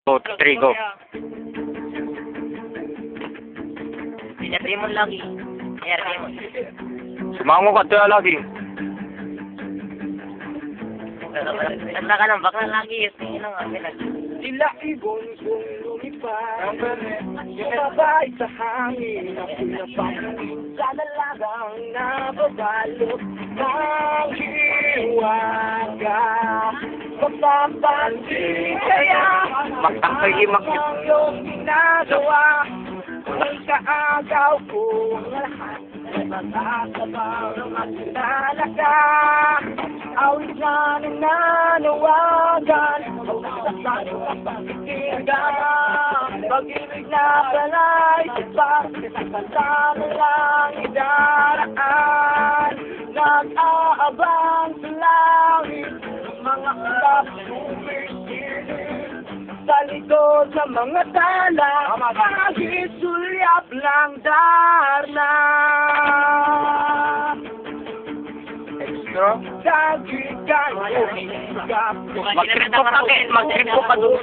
2, 3, go. Pinatay mo lagi. Pinatay mo. Sumango ka tayo lagi. Tanda ka lang, baka lagi. Tingin lang nga. Sila ibon kong lumipad, sabay sa hangin, ako'y napapalit sa dalagang nababalot ng hiwaga. Mapapansin kaya ang iyong ginagawa, kung kaagaw ko ang lahat, magkakabaw at talaga. Awit na nananawagan, magkakasali at pagkikigan, pag-ibig na pala'y sapat, kasama lang idaraan, nag-aabang sa langit, mga ulap sumisilip, sa likod sa mga tala, kahit sulyap lang darna. Mag-trip ko pa, mag-trip ko pa doon.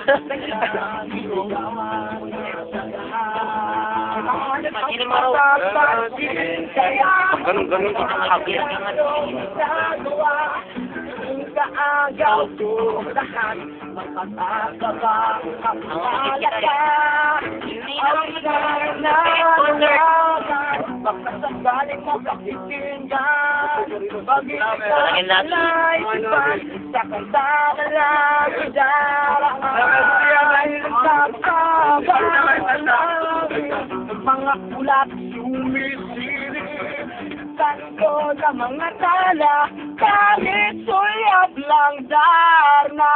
Ganun pa kakakit. Kaagaw ko lahat, magpapakaba, kapalaka, ang nananawagan, pagkasabaling mo pakikinggan, pag-ibig na naisipan, sa kanta na lang idaraan, mga ulap sumisilip, tanto sa mga tala, kahit sulyap lang darna.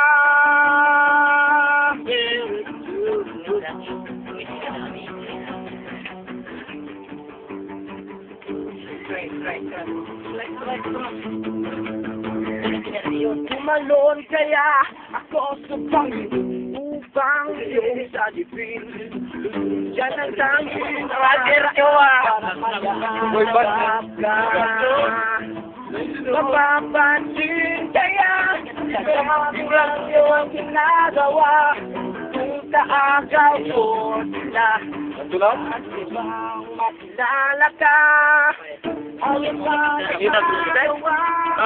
Tumalon kaya ako sa pangin upang iyong sadipin. Yan ang tanging para mayaharap ka. Mapapansin kaya sabi lang iyong ginagawa, kung kaagaw ko sila at ibang makilala ka. Awit na nagawa,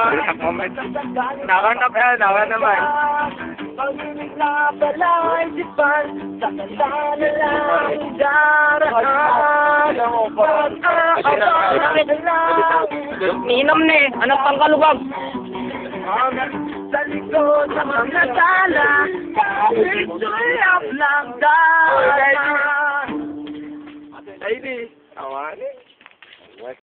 Nakanap naman. pag-ibig na pala'y sipan, sa kanta na lang daraan, pag-aabang na lang Minam na eh. Anong pangkalubag? sa likod sa mga tala, kahit sulyap lang daraan. Ay, di. Awan eh.